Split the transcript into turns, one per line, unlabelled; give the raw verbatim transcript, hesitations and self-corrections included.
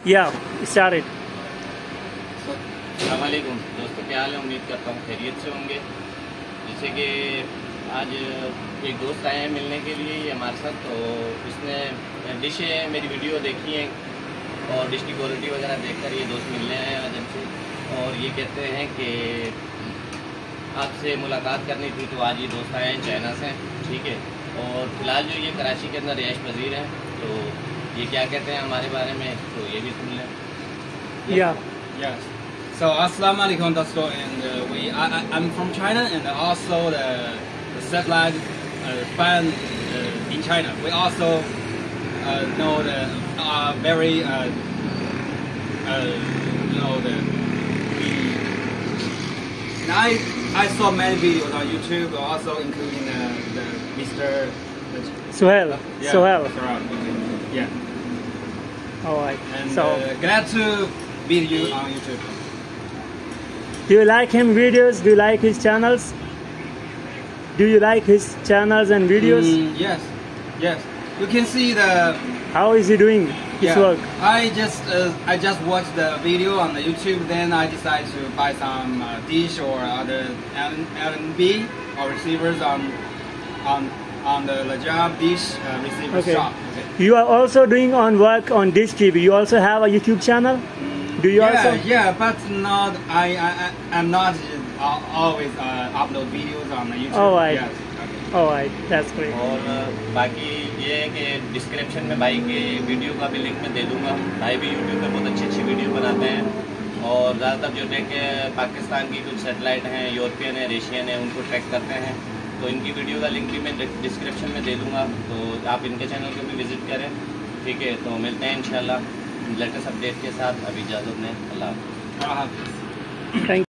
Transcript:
Yeah, started.
अस्सलाम वालेकुम दोस्तों, क्या हाल है। उम्मीद करता हूँ खैरियत से होंगे। जैसे कि आज एक दोस्त आए हैं मिलने के लिए ये हमारे साथ, तो इसने डिशें मेरी वीडियो देखी हैं और डिश की क्वालिटी वगैरह देखकर ये दोस्त मिलने आए हैं आज हमसे, और ये कहते हैं कि आपसे मुलाकात करनी थी। तो आज ये दोस्त आए हैं चाइना से, ठीक है। और फिलहाल जो ये कराची के अंदर रिहाइश पजीर हैं, तो ये क्या कहते हैं हमारे बारे में, तो ये भी सुन लें।
Yeah.
Yes. So, Assalamu alaikum, Dasto, and uh, we, I, I, I'm from China, and also the, the satellite uh, fan uh, in China. We also uh, know the uh, very, uh, uh, you know, the. And I, I saw many videos on YouTube, also including uh, the Mister
Suhail.
Yeah,
Suhail.
Yeah.
All right.
And
So,
uh, glad to meet you on YouTube.
do you like him videos? Do you like his channels? Do you like his channels and videos?
Mm, yes, yes. You can see the.
How is he doing his
Yeah,
work?
I just uh, I just watched the video on the YouTube. Then I decided to buy some uh, dish or other L and B or receivers on on on the Lajab dish uh, receiver
Okay.
shop. Okay.
You are also doing on work on Dish T V. You also have a YouTube channel? Do you
yeah,
also?
yeah, but not I I I- I'm not uh, always uh, upload videos on the YouTube.
All right.
Yes. Okay.
All right, that's great.
और बाकी ये है कि description में भाई के video का भी लिंक मैं दे दूंगा। भाई भी यूट्यूब पे बहुत अच्छी अच्छी वीडियो बनाते हैं, और ज़्यादातर जो ट्रैक पाकिस्तान की कुछ सैटेलाइट हैं, यूरोपियन है, एशियन है, उनको ट्रैक करते हैं। तो इनकी वीडियो का लिंक भी मैं डिस्क्रिप्शन में दे दूंगा, तो आप इनके चैनल को भी विज़िट करें, ठीक है। तो मिलते हैं इंशाल्लाह लेटेस्ट अपडेट के साथ। अभी इजाज़त दें, अल्लाह हाफ़िज़।
Uh,
Thank